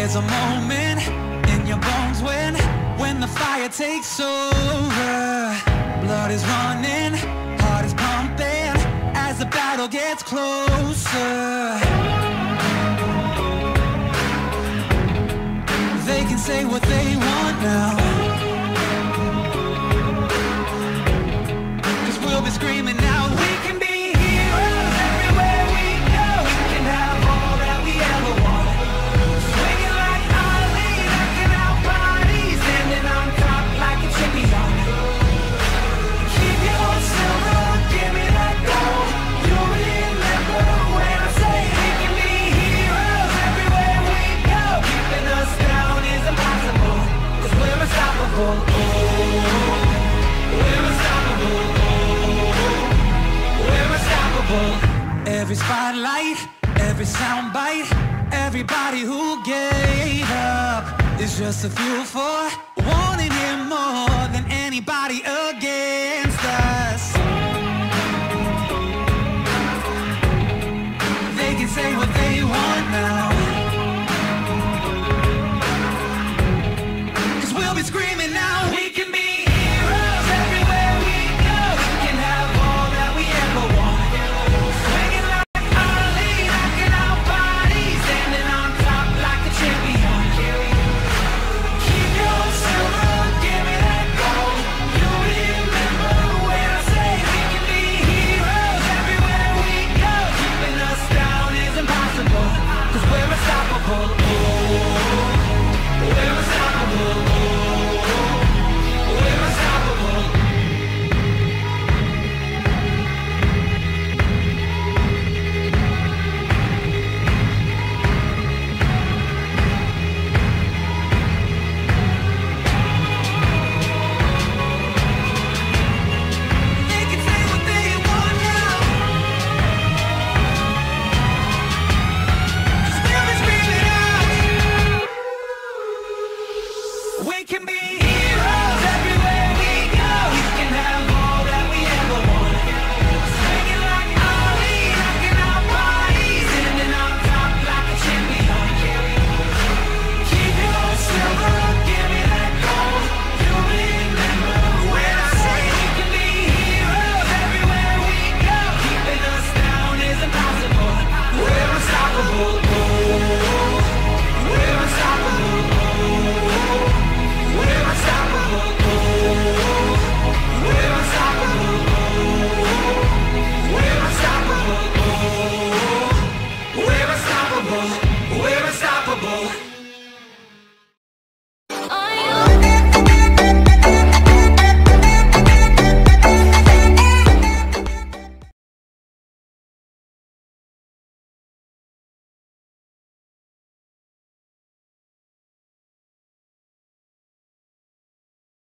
There's a moment in your bones when the fire takes over. Blood is running, heart is pumping as the battle gets closer. They can say what they want now, 'cause we'll be screaming now. We can be heroes everywhere we go. We can have all that we ever want. Swinging like Ali, knocking out bodies, standing on top like a champion. Keep your silver, give me that gold. You'll remember when I say we can be heroes everywhere we go. Keeping us down is impossible, 'cause we're unstoppable. Oh, we're unstoppable. We're unstoppable. Every spotlight, every soundbite, everybody who gave up is just a fuel for wanting him more than anybody against us. They can say what they want now, 'cause we'll be screaming now. We can be heroes everywhere we go. We can have all that we ever want. Swinging like Ali, knocking out bodies, standing on top like a champion. Keep your silver, give me that gold. You'll remember when I say we can be heroes everywhere we go. Keeping us down is impossible, 'cause we're unstoppable.